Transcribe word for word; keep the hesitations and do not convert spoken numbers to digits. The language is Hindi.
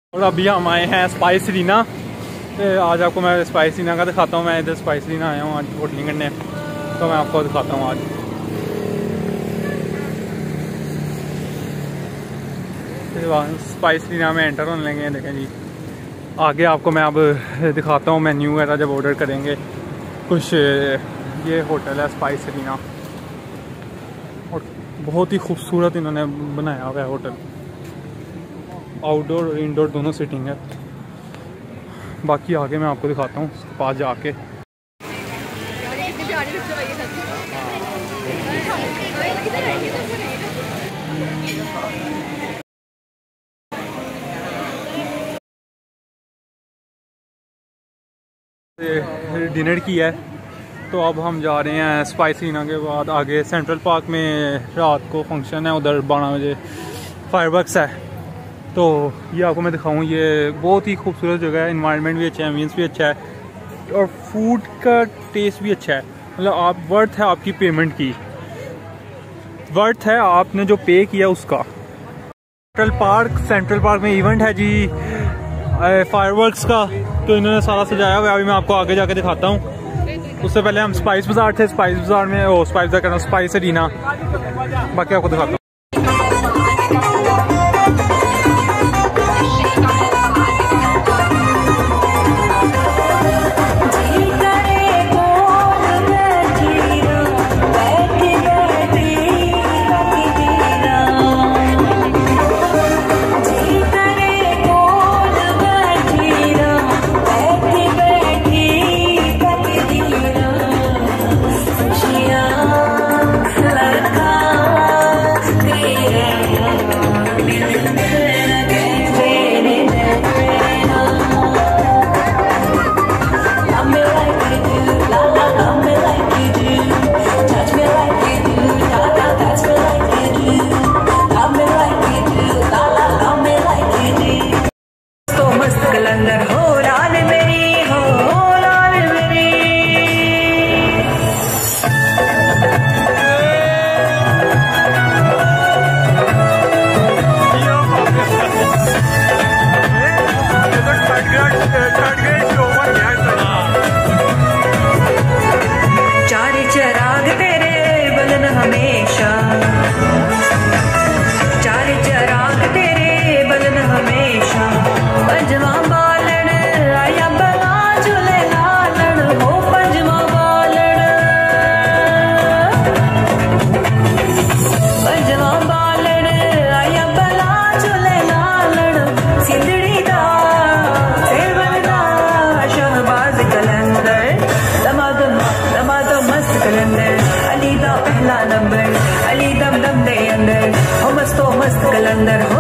और अभी हम आए हैं स्पाइस रीना। आज आपको मैं स्पाइस रीना का दिखाता हूँ। मैं इधर स्पाइस रीना आया हूँ आज होटलिंग करने, तो मैं आपको दिखाता हूँ आज। स्पाइस रीना में एंटर होने लगे हैं। देखें जी, आगे आपको मैं अब दिखाता हूँ मेन्यू वगैरह जब ऑर्डर करेंगे कुछ। ये होटल है स्पाइस रीना और बहुत ही खूबसूरत इन्होंने बनाया हुआ है होटल। आउटडोर और इंडोर दोनों सीटिंग है। बाकी आगे मैं आपको दिखाता हूँ उसके पास जाके। डिनर की है तो अब हम जा रहे हैं स्पाइस रीना के बाद आगे सेंट्रल पार्क में। रात को फंक्शन है उधर, बारह बजे फायरवर्क्स है, तो ये आपको मैं दिखाऊँ। ये बहुत ही खूबसूरत जगह है, इन्वायरमेंट भी अच्छा है, एम्बियंस भी अच्छा है और फूड का टेस्ट भी अच्छा है। मतलब आप वर्थ है आपकी पेमेंट की, वर्थ है आपने जो पे किया उसका। सेंट्रल पार्क सेंट्रल पार्क में इवेंट है जी फायरवर्क्स का, तो इन्होंने सारा सजाया हुआ है। अभी मैं आपको आगे जाके दिखाता हूँ। उससे पहले हम स्पाइस बाजार थे, स्पाइस बाजार में ओ स्पाइस बाजार करना स्पाइस रीना, बाकी आपको दिखाता हूँ। पहला नंबर अली दम दम दे अंदर हो मस्तो मस्त कलंदर हो।